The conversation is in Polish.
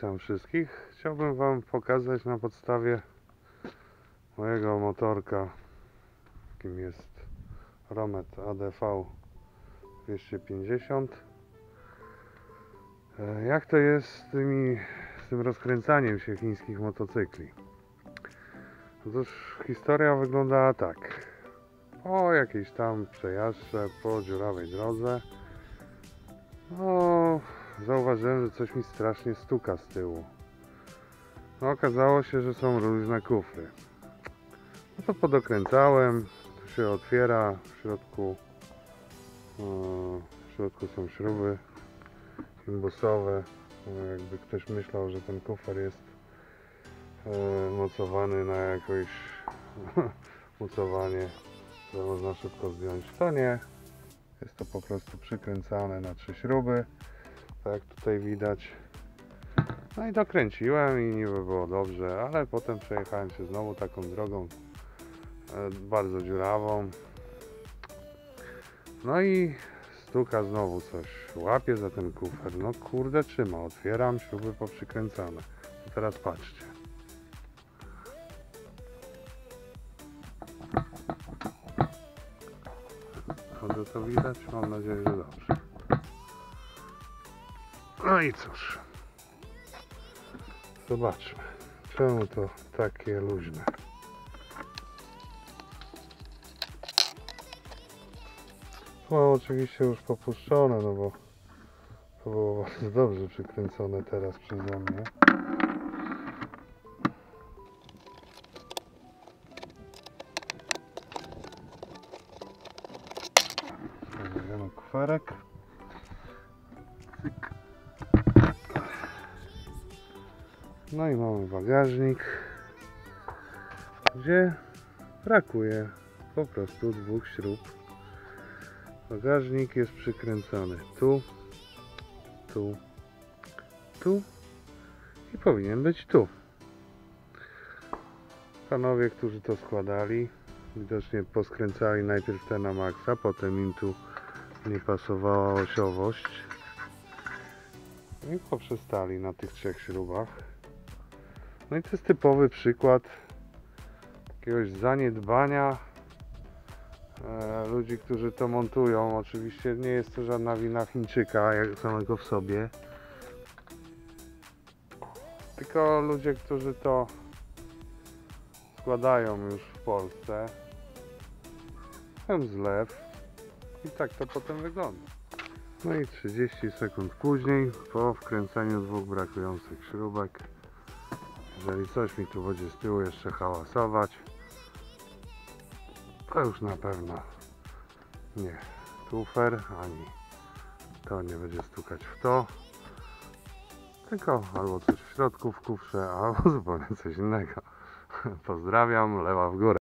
Witam wszystkich. Chciałbym Wam pokazać na podstawie mojego motorka, jakim jest Romet ADV 250, jak to jest z tym rozkręcaniem się chińskich motocykli. Otóż historia wyglądała tak. Po jakiejś tam przejażdżce, po dziurawej drodze, zauważyłem, że coś mi strasznie stuka z tyłu. Okazało się, że są różne kufry. To podokręcałem, to się otwiera, w środku są śruby imbusowe. Jakby ktoś myślał, że ten kufer jest mocowany na jakieś mocowanie, które można szybko zdjąć. To nie. Jest to po prostu przykręcane na 3 śruby, tak jak tutaj widać. No i dokręciłem i niby było dobrze, ale potem przejechałem się znowu taką drogą bardzo dziurawą. No i stuka znowu coś, łapię za ten kufer, no kurde trzyma, otwieram, śruby poprzykręcane. To teraz patrzcie. Dobrze to widać? Mam nadzieję, że dobrze. No i cóż, zobaczmy, czemu to takie luźne. Mam oczywiście już popuszczone, no bo to było bardzo dobrze przykręcone teraz przeze mnie. Stawiamy kuferek. No i mamy bagażnik, gdzie brakuje po prostu 2 śrub. Bagażnik jest przykręcony tu i powinien być tu. Panowie, którzy to składali, widocznie poskręcali najpierw te na maksa, potem im tu nie pasowała osiowość i poprzestali na tych 3 śrubach. No i to jest typowy przykład jakiegoś zaniedbania ludzi, którzy to montują. Oczywiście nie jest to żadna wina Chińczyka jak samego w sobie, tylko ludzie, którzy to składają już w Polsce, ten zlew i tak to potem wygląda. No i 30 sekund później, po wkręceniu 2 brakujących śrubek, jeżeli coś mi tu będzie z tyłu jeszcze hałasować, to już na pewno nie kufer, ani to nie będzie stukać w to, tylko albo coś w środku w kufrze, albo zupełnie coś innego. Pozdrawiam, lewa w górę.